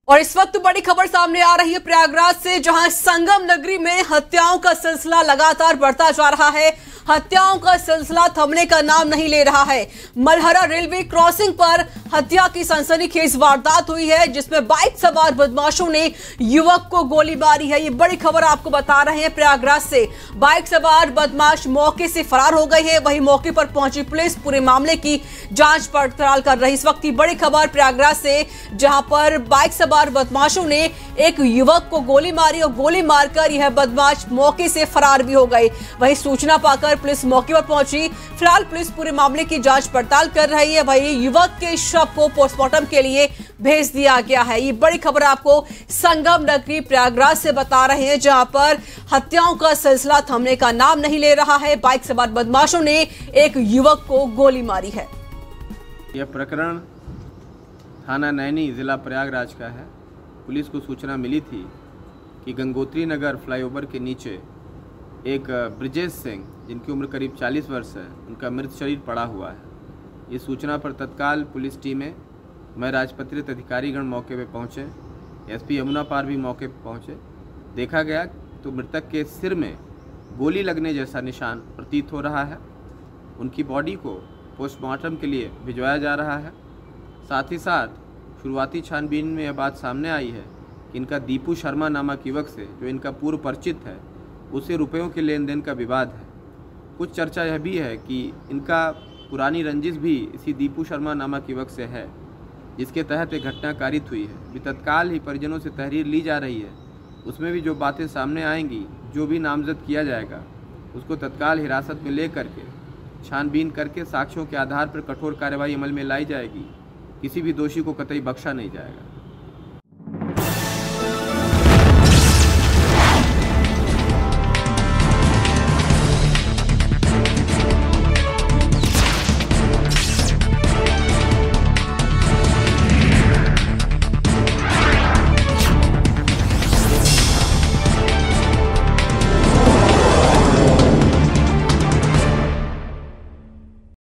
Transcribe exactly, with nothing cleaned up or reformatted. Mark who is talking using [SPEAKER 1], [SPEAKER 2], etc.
[SPEAKER 1] और इस वक्त बड़ी खबर सामने आ रही है प्रयागराज से, जहां संगम नगरी में हत्याओं का सिलसिला लगातार बढ़ता जा रहा है। हत्याओं का सिलसिला थमने का नाम नहीं ले रहा है। मलहरा रेलवे क्रॉसिंग पर हत्या की सनसनीखेज वारदात हुई है, जिसमें बाइक सवार बदमाशों ने युवक को गोली मारी है। ये बड़ी खबर आपको बता रहे हैं प्रयागराज से। बाइक सवार बदमाश मौके से फरार हो गए हैं। वहीं मौके पर पहुंची पुलिस पूरे मामले की जांच पड़ताल कर रही। इस वक्त की बड़ी खबर प्रयागराज से, जहां पर बाइक सवार बदमाशों ने एक युवक को गोली मारी और गोली मारकर यह बदमाश मौके से फरार भी हो गए। वहीं सूचना पाकर पुलिस मौके पर पहुंची। फिलहाल पुलिस पूरे मामले की जांच पड़ताल कर रही है। वहीं युवक के शव को पोस्टमार्टम के लिए भेज दिया गया है। ये बड़ी खबर आपको संगम नगरी प्रयागराज से बता रहे हैं, जहां पर हत्याओं का सिलसिला थमने का नाम नहीं ले रहा है। बाइक सवार बदमाशों ने एक युवक को गोली मारी है।
[SPEAKER 2] यह प्रकरण थाना नैनी जिला प्रयागराज का है। पुलिस को सूचना मिली थी कि गंगोत्री नगर फ्लाईओवर के नीचे एक ब्रिजेश सिंह, जिनकी उम्र करीब चालीस वर्ष है, उनका मृत शरीर पड़ा हुआ है। इस सूचना पर तत्काल पुलिस टीमें, मैं राजपत्रित अधिकारीगण मौके पर पहुँचे, एसपी यमुना पार भी मौके पर पहुँचे। देखा गया तो मृतक के सिर में गोली लगने जैसा निशान प्रतीत हो रहा है। उनकी बॉडी को पोस्टमार्टम के लिए भिजवाया जा रहा है। साथ ही साथ शुरुआती छानबीन में यह बात सामने आई है कि इनका दीपू शर्मा नामक युवक से, जो इनका पूर्व परिचित है, उसे रुपयों के लेन देन का विवाद है। कुछ चर्चा यह भी है कि इनका पुरानी रंजिश भी इसी दीपू शर्मा नामक युवक से है, जिसके तहत एक घटना कारित हुई है। भी तत्काल ही परिजनों से तहरीर ली जा रही है। उसमें भी जो बातें सामने आएंगी, जो भी नामजद किया जाएगा, उसको तत्काल हिरासत में ले करके छानबीन करके साक्ष्यों के आधार पर कठोर कार्रवाई अमल में लाई जाएगी। किसी भी दोषी को कतई बख्शा नहीं जाएगा।